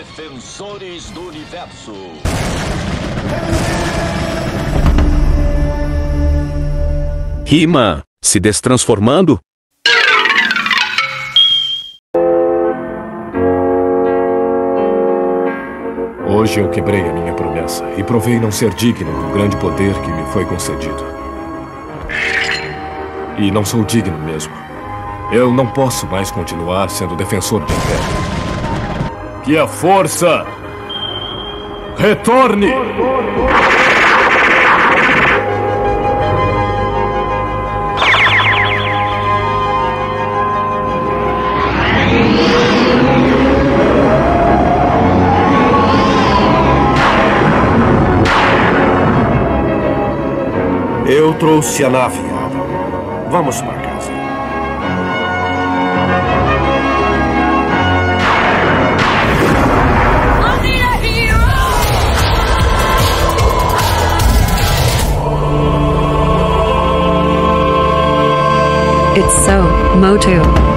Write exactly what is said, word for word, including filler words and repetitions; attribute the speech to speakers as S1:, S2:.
S1: Defensores do Universo.
S2: He-Man se destransformando?
S3: Hoje eu quebrei a minha promessa e provei não ser digno do grande poder que me foi concedido. E não sou digno mesmo. Eu não posso mais continuar sendo defensor de Império. Que a força retorne!
S4: Eu trouxe a nave, Adam. Vamos para casa.
S5: It's so, Motu.